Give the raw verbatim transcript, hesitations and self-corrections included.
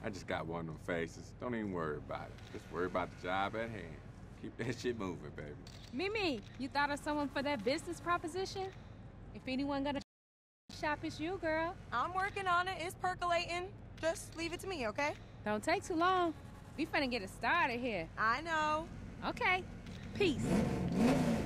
I just got one of them faces. Don't even worry about it. Just worry about the job at hand. Keep that shit moving, baby. Mimi, you thought of someone for that business proposition? If anyone gonna shop, it's you, girl. I'm working on it. It's percolating. Just leave it to me, okay? Don't take too long. We finna get it started here. I know. Okay. Peace.